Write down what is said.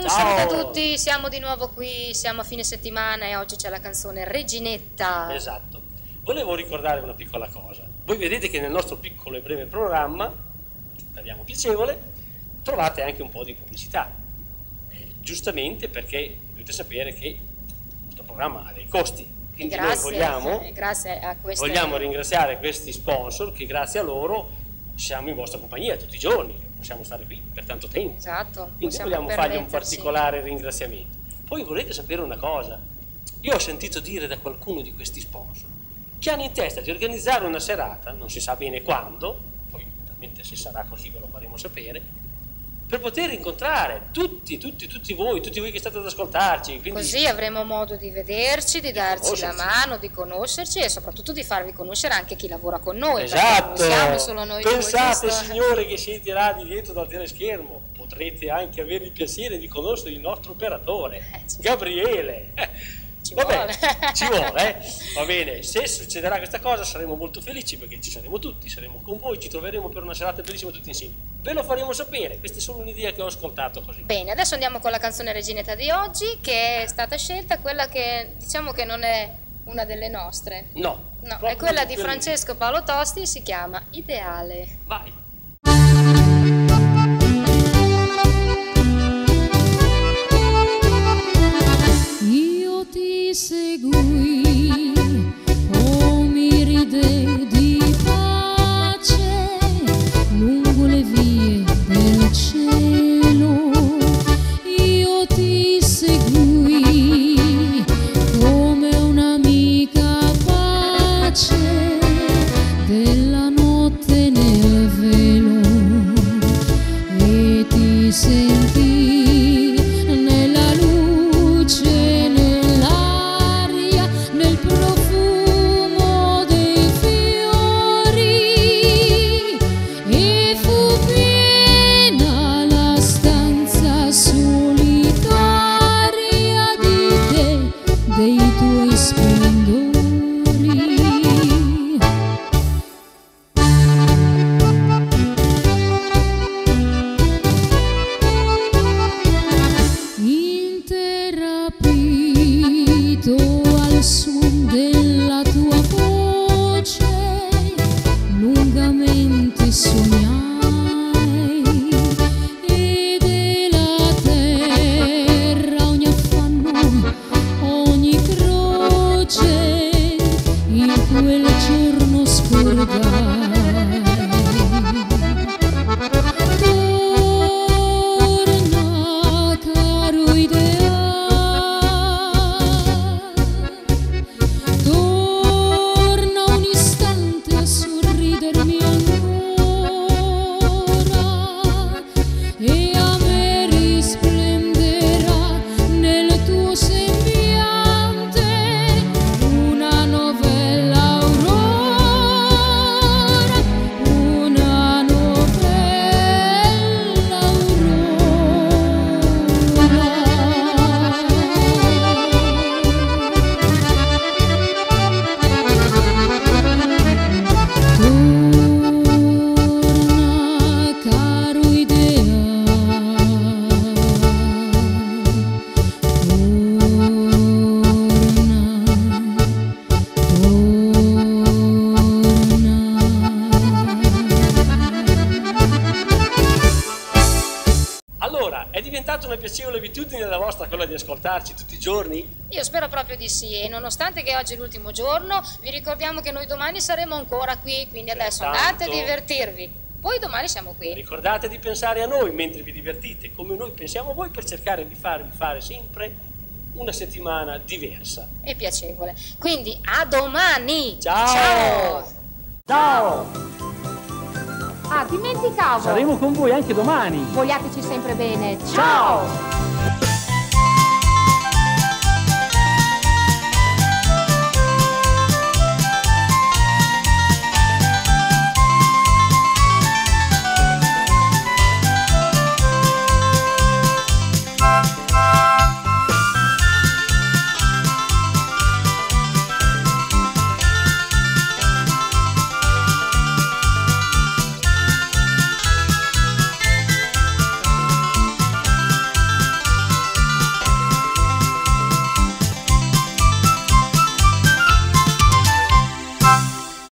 un saluto a tutti, siamo di nuovo qui, siamo a fine settimana e oggi c'è la canzone Reginetta. Esatto. Volevo ricordare una piccola cosa. Voi vedete che nel nostro piccolo e breve programma, speriamo piacevole, trovate anche un po' di pubblicità. Giustamente perché dovete sapere che questo programma ha dei costi. Quindi vogliamo ringraziare questi sponsor che grazie a loro siamo in vostra compagnia tutti i giorni, possiamo stare qui per tanto tempo. Esatto. Quindi vogliamo fargli un particolare ringraziamento. Poi volete sapere una cosa? Io ho sentito dire da qualcuno di questi sponsor che hanno in testa di organizzare una serata, non si sa bene quando, poi ovviamente se sarà così ve lo faremo sapere, per poter incontrare tutti voi che state ad ascoltarci. Quindi così avremo modo di vederci, di darci la mano, di conoscerci e soprattutto di farvi conoscere anche chi lavora con noi. Esatto, non siamo solo noi pensate due, signore che siete là di dietro dal teleschermo, potrete anche avere il piacere di conoscere il nostro operatore, Gabriele. Ci vuole. Va bene, se succederà questa cosa saremo molto felici perché ci saremo tutti, saremo con voi, ci troveremo per una serata bellissima tutti insieme. Ve lo faremo sapere, questa è solo un'idea che ho ascoltato così. Bene, adesso andiamo con la canzone Reginetta di oggi che è stata scelta, quella che diciamo che non è una delle nostre. No, è quella di Francesco Paolo Tosti, si chiama Ideale. Vai. Ti seguì, oh mi ride di pace lungo le vie del cielo. Io ti seguì come un'amica pace della notte nel velo e ti sentii nella luce, nel profumo dei fiori e fu piena la stanza solitaria di te, dei tuoi splendori. Interrapito al suon della tua voce lungamente sognai e della terra ogni affanno, ogni croce in quel giorno scordai. Torna caro ideale, torna un istante a sorridermi ancora e a me risplenderà nel tuo sembiante una novella aurora, una novella torna caro Allora, è diventata una piacevole abitudine la vostra quella di ascoltarci tutti i giorni? Io spero proprio di sì e nonostante che oggi è l'ultimo giorno vi ricordiamo che noi domani saremo ancora qui, quindi adesso andate a divertirvi, poi domani siamo qui. Ricordate di pensare a noi mentre vi divertite, come noi pensiamo a voi, per cercare di farvi fare sempre una settimana diversa e piacevole. Quindi a domani! Ciao! Ciao! Ah, dimenticavo! Saremo con voi anche domani! Vogliateci sempre bene! Ciao!